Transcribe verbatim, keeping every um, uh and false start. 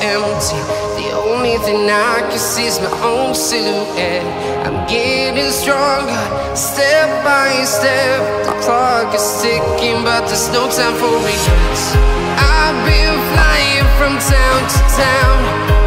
empty. The only thing I can see is my own silhouette. I'm getting stronger, step by step. The clock is ticking, but there's no time for regrets. I've been flying from town to town,